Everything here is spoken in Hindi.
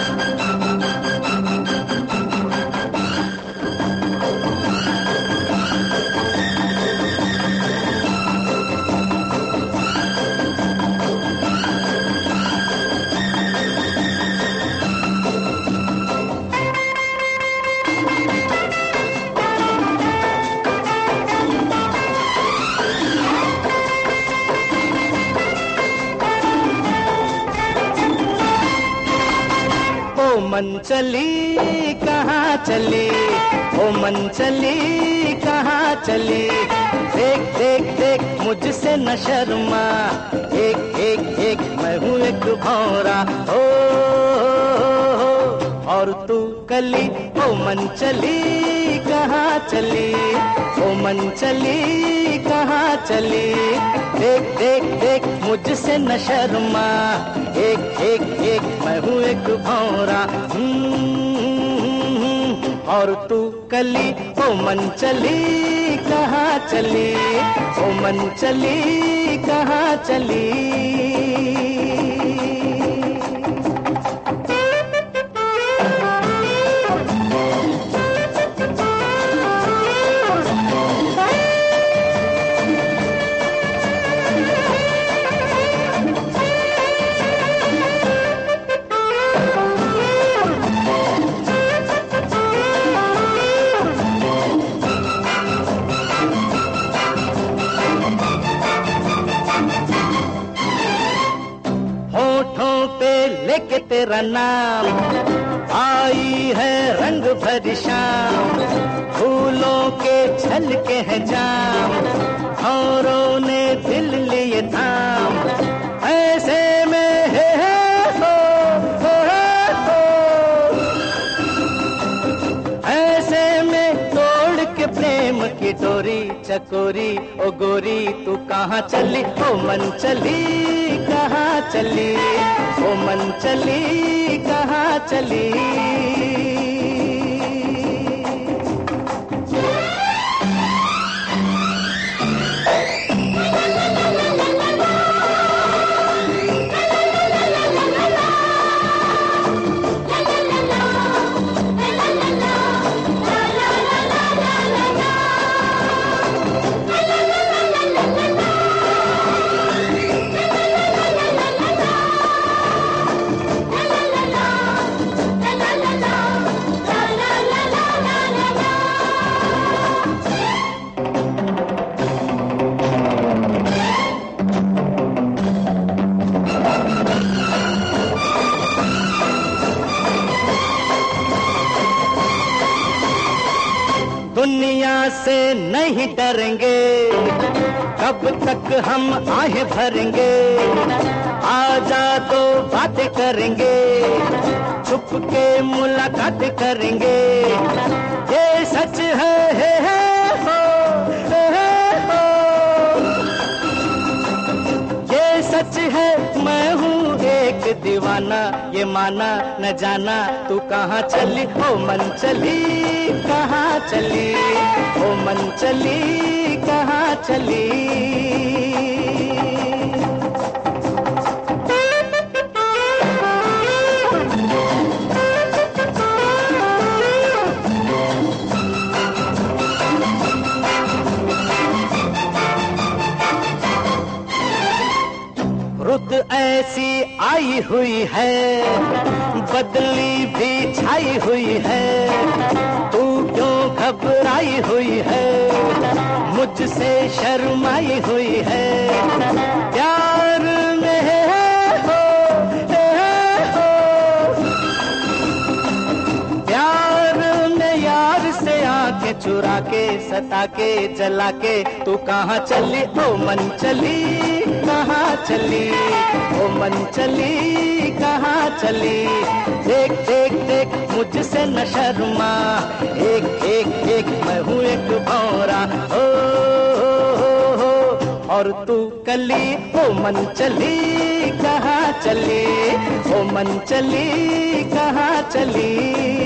मन चली कहाँ चली, ओ मन चली कहाँ चली, देख देख देख मुझसे न शर्मा, एक एक एक मैं हूँ एक भौरा, हो और तू कली, ओ मन चली कहाँ चली, ओ मन चली कहाँ चली, देख देख देख मुझसे न शर्मा, एक एक एक मैं हूँ एक भौरा, और तू कली, ओ मन चली कहाँ चली, ओ मन चली कहाँ चली। लेके तेरा नाम आई है रंग भरी शाम, फूलों के छलके हैं जाम, भौरों ने दिल लिए थाम, ऐसे में हो, ऐसे में तोड़ के प्रेम की डोरी चकोरी, ओ गोरी तू कहाँ चली, ओ मन चली कहाँ चली, ओ मन चली कहाँ चली। दुनिया से नहीं डरेंगे, कब तक हम आहें भरेंगे, आजा तो बातें करेंगे, छुप के मुलाकात करेंगे, ये सच है हो, ये सच है मैं हूँ एक दीवाना, ये माना न जाना तू कहाँ चली, ओ मन चली कहाँ चली, ओ मन चली कहाँ चली। रुत ऐसी आई हुई है, बदली भी छाई हुई है, तू क्यों घबराई हुई है, मुझसे शर्माई हुई है, प्यार में हो, प्यार में यार से आंखें चुरा के सता के जला के तू कहाँ चली, ओ मन चली कहाँ चली, ओ मन चली कहाँ चली, देख देख देख मुझसे न शर्मा, एक एक एक मैं हूँ एक भौरा, हो, और तू कली, ओ मन चली कहाँ चली, ओ मन चली कहाँ चली।